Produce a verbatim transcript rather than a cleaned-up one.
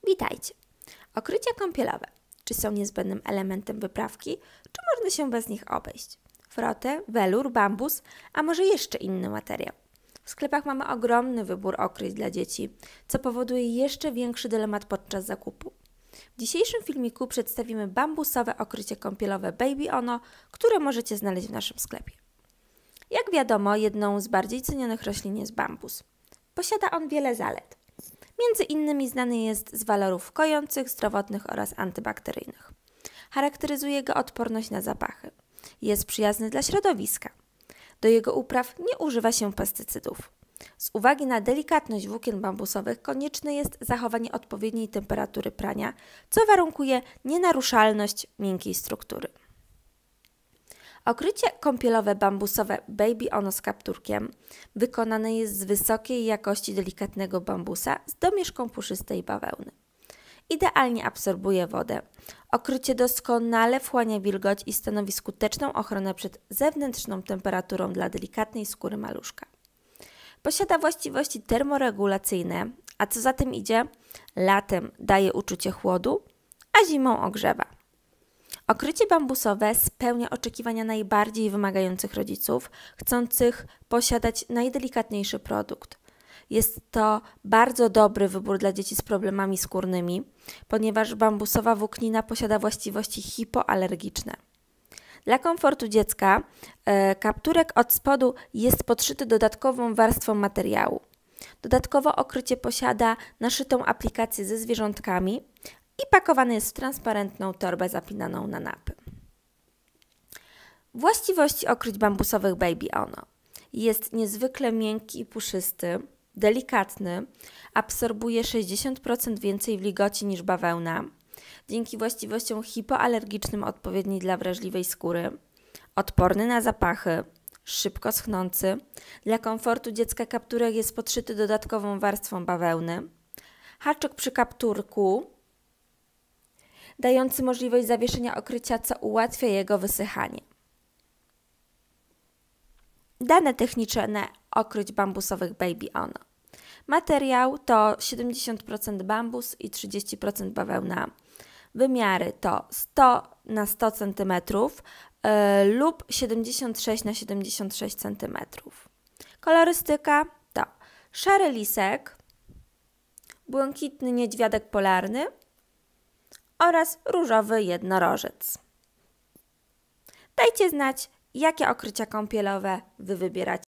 Witajcie! Okrycia kąpielowe. Czy są niezbędnym elementem wyprawki, czy można się bez nich obejść? Frotę, welur, bambus, a może jeszcze inny materiał? W sklepach mamy ogromny wybór okryć dla dzieci, co powoduje jeszcze większy dylemat podczas zakupu. W dzisiejszym filmiku przedstawimy bambusowe okrycie kąpielowe Baby Ono, które możecie znaleźć w naszym sklepie. Jak wiadomo, jedną z bardziej cenionych roślin jest bambus. Posiada on wiele zalet. Między innymi znany jest z walorów kojących, zdrowotnych oraz antybakteryjnych. Charakteryzuje go odporność na zapachy. Jest przyjazny dla środowiska. Do jego upraw nie używa się pestycydów. Z uwagi na delikatność włókien bambusowych konieczne jest zachowanie odpowiedniej temperatury prania, co warunkuje nienaruszalność miękkiej struktury. Okrycie kąpielowe bambusowe Baby Ono z kapturkiem wykonane jest z wysokiej jakości delikatnego bambusa z domieszką puszystej bawełny. Idealnie absorbuje wodę. Okrycie doskonale wchłania wilgoć i stanowi skuteczną ochronę przed zewnętrzną temperaturą dla delikatnej skóry maluszka. Posiada właściwości termoregulacyjne, a co za tym idzie, latem daje uczucie chłodu, a zimą ogrzewa. Okrycie bambusowe spełnia oczekiwania najbardziej wymagających rodziców, chcących posiadać najdelikatniejszy produkt. Jest to bardzo dobry wybór dla dzieci z problemami skórnymi, ponieważ bambusowa włóknina posiada właściwości hipoalergiczne. Dla komfortu dziecka e, kapturek od spodu jest podszyty dodatkową warstwą materiału. Dodatkowo okrycie posiada naszytą aplikację ze zwierzątkami i pakowany jest w transparentną torbę zapinaną na napy. Właściwości okryć bambusowych Baby Ono. Jest niezwykle miękki i puszysty, delikatny, absorbuje sześćdziesiąt procent więcej wilgoci niż bawełna, dzięki właściwościom hipoalergicznym odpowiedni dla wrażliwej skóry, odporny na zapachy, szybko schnący. Dla komfortu dziecka kapturek jest podszyty dodatkową warstwą bawełny, haczyk przy kapturku, dający możliwość zawieszenia okrycia, co ułatwia jego wysychanie. Dane techniczne okryć bambusowych Baby Ono. Materiał to siedemdziesiąt procent bambus i trzydzieści procent bawełna. Wymiary to sto na sto centymetrów yy, lub siedemdziesiąt sześć na siedemdziesiąt sześć centymetrów. Kolorystyka to szary lisek, błękitny niedźwiadek polarny oraz różowy jednorożec. Dajcie znać, jakie okrycia kąpielowe Wy wybieracie.